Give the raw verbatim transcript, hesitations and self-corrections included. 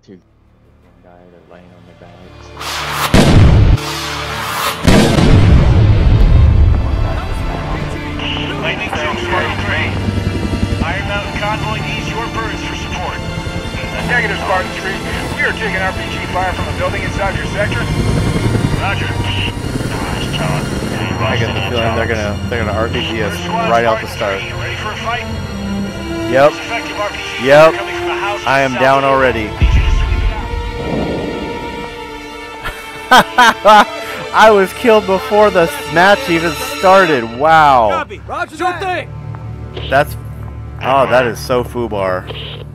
two. One guy, they're laying on their backs. Lightning two, Spartan three. Iron Mountain Convoy needs your birds for support. Negative, Spartan three. We are taking R P G fire from a building inside your sector. Roger. I get the feeling they're gonna they're gonna R P G us right out the start. Ready for a fight? Yep. Yep. I am down already. I was killed before the match even started. Wow. Roger that. That's oh, that is so foobar.